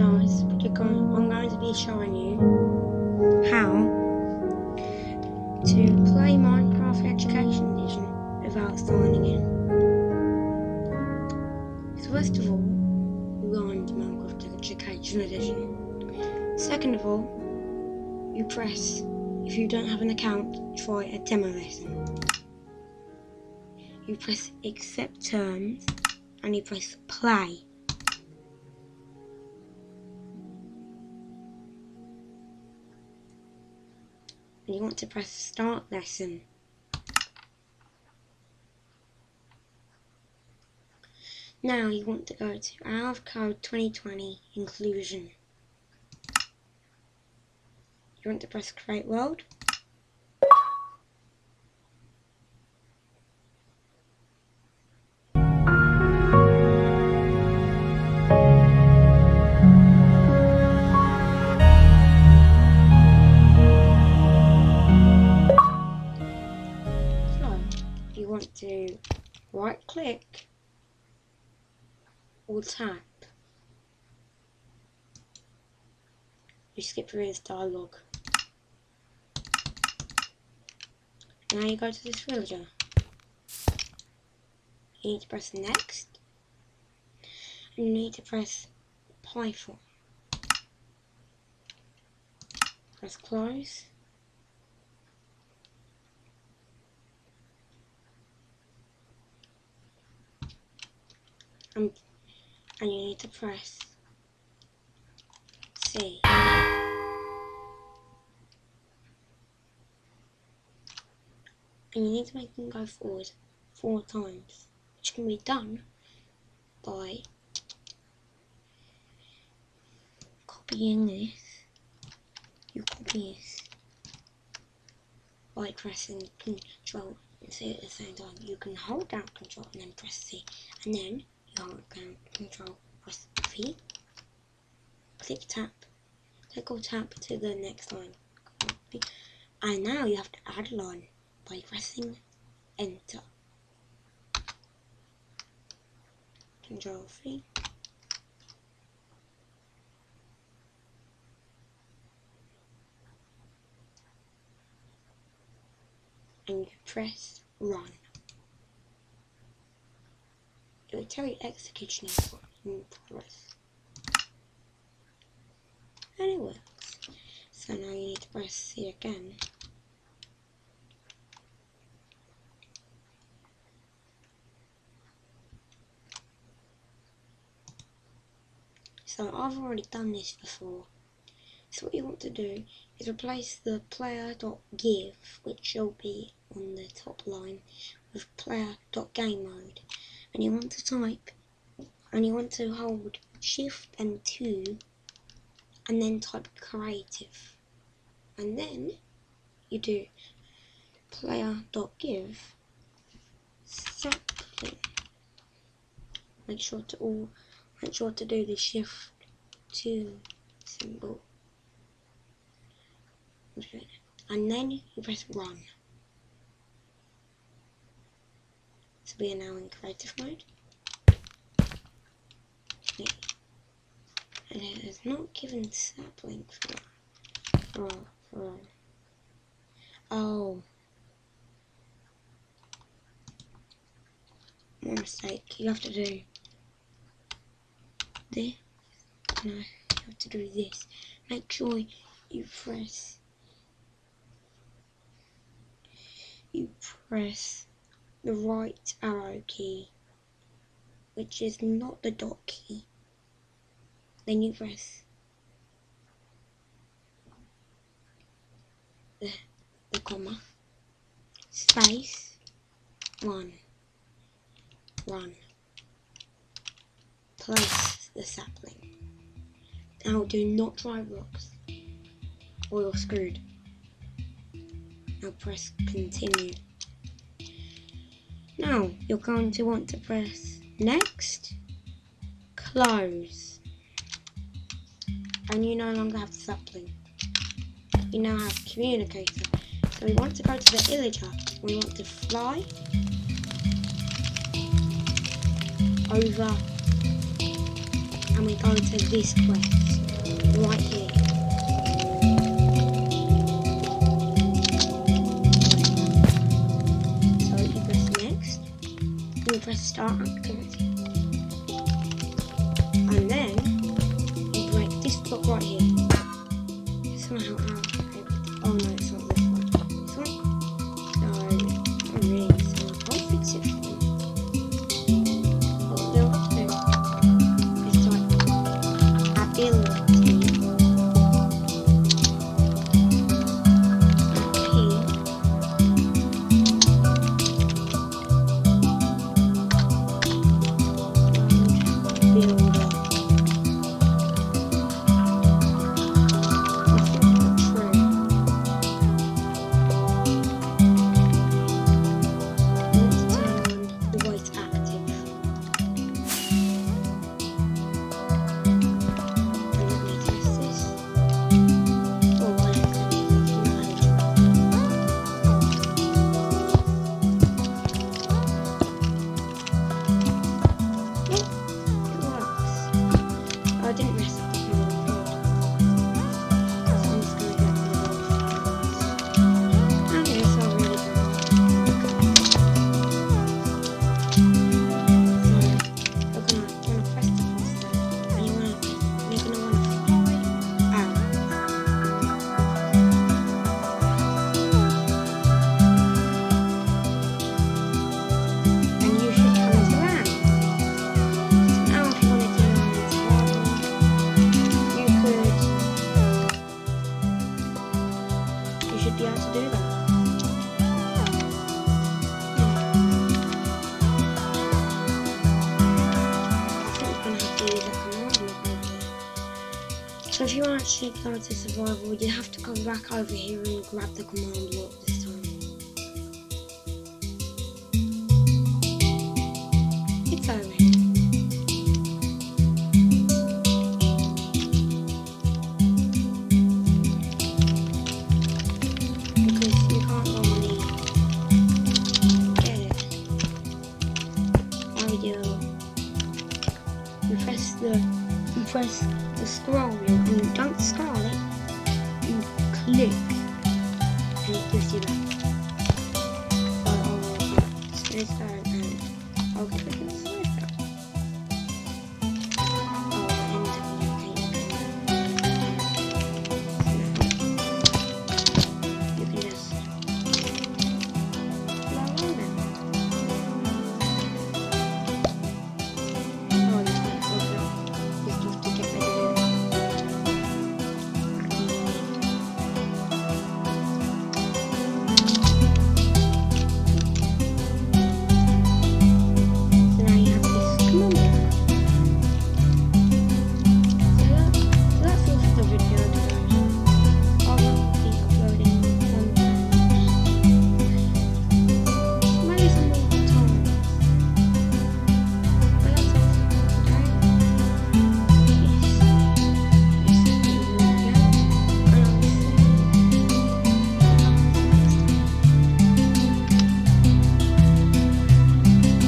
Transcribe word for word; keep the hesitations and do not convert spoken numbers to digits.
guys, we're going, I'm going to be showing you how to play Minecraft Education Edition without signing in. So first of all, you go into Minecraft Education Edition. Second of all, you press, if you don't have an account, try a demo lesson. You press accept terms and you press play. And you want to press start lesson. Now you want to go to Hour of Code twenty twenty Inclusion. You want to press create world. You want to right click or tap. You skip through this dialogue. Now you go to this villager. You need to press next. And you need to press Python. Press close. And, and you need to press C. And you need to make them go forward four times, which can be done by copying this. You copy this by pressing Control and C at the same time. You can hold down Control and then press C, and then hold down Control, press V, click tap, click or tap to the next line, and now you have to add a line by pressing Enter. Control V, and you press Run. It will tell you execution is in progress. And it works. So now you need to press C again. So I've already done this before. So what you want to do is replace the player.give, which will be on the top line, with player.gamemode. And you want to type, and you want to hold shift and two, and then type creative. And then you do player.give sapling. Make sure to all make sure to do the shift two symbol. And then you press run. So we are now in creative mode. And it is not given sapling for for for oh, my mistake. You have to do this. No, you have to do this. Make sure you press you press the right arrow key, which is not the dot key. Then you press the, the comma, space, one, run, place the sapling. Now do not try rocks or you're screwed. Now press continue. Now you're going to want to press next, close, and you no longer have the sapling. You now have communicator. So we want to go to the villager. We want to fly over, and we go to this quest. right here. So you press next, you press start activity, and then you break this block right here. Somehow out. Oh no, it's not this one. This one? No, not really. So I'll fix it for you. What they'll do is like ability. Be able to do that. I think we're going to have to use a command block over here. So if you want to actually go to survival, you have to come back over here and grab the command block this time. It's over here. You press the you press the scroll wheel and you don't scroll it, you click and it gives you that. So I'll space that and I'll click it.